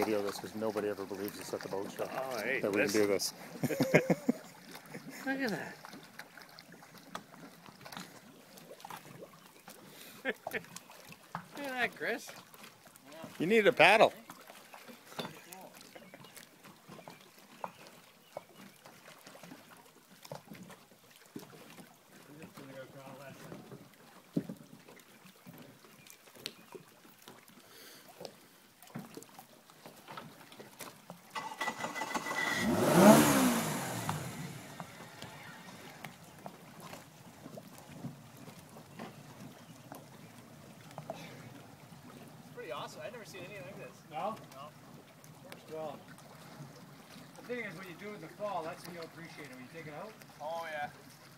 video this because nobody ever believes us at the boat show hey, that we can do this. Look at that. Look at that, Chris. You need a paddle. Awesome. I've never seen anything like this. No? No. Well, the thing is when you do it in the fall, that's when you'll appreciate it. When you take it out. Oh, yeah.